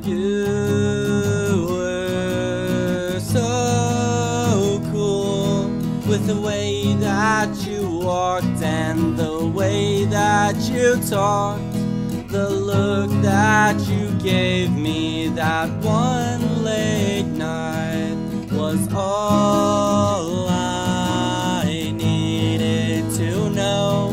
You were so cool with the way that you walked and the way that you talked. The look that you gave me that one late night was all I needed to know.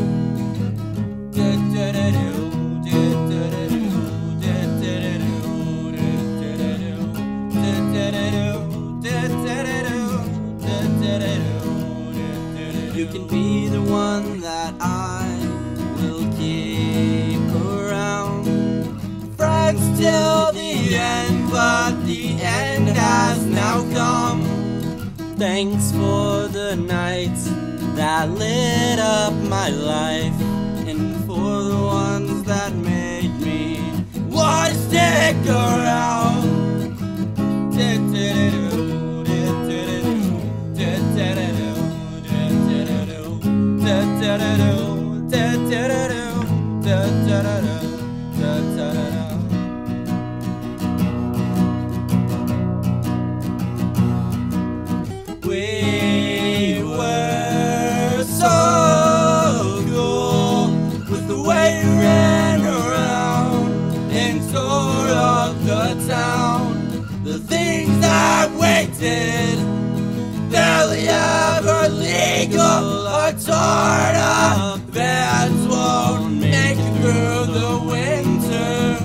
You can be the one that I will keep around, friends till the end, but the end has now come. Thanks for the nights that lit up my life, and for the ones that made me want to stick around. We were so cool with the way we ran around and tore up the town. The things that we did, barely ever legal or torn up. Vans won't make it through the winter.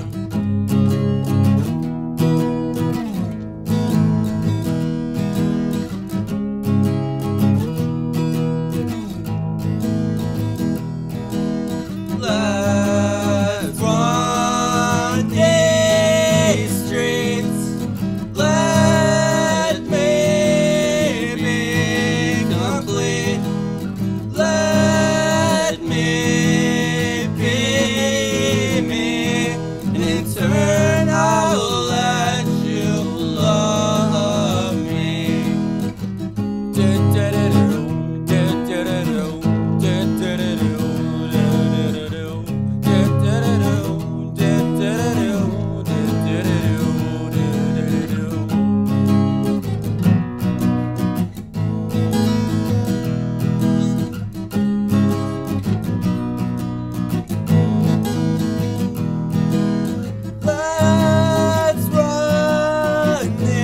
Let's run these streets. Let me be complete. Let me be me, and in turn I'll let you love me. Let's run